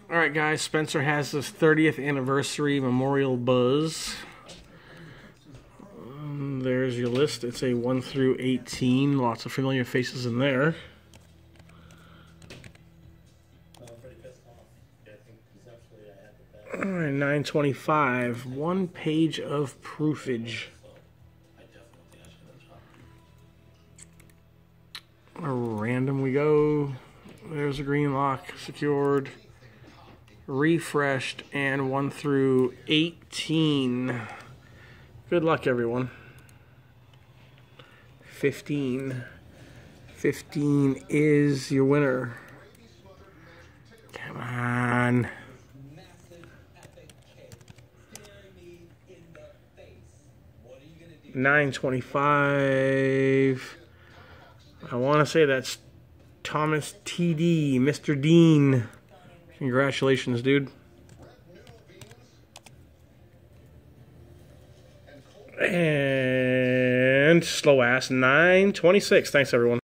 Alright guys, Spencer has his 30th anniversary Memorial Buzz. There's your list. It's a 1 through 18. Lots of familiar faces in there. Alright, 925. 1 page of proofage. Random we go. There's a green lock secured, refreshed, and 1 through 18. Good luck, everyone. 15. 15 is your winner. Come on. $9.25. I want to say that's Thomas TD, Mr. Dean. Congratulations, dude. And slow ass $9.26. Thanks, everyone.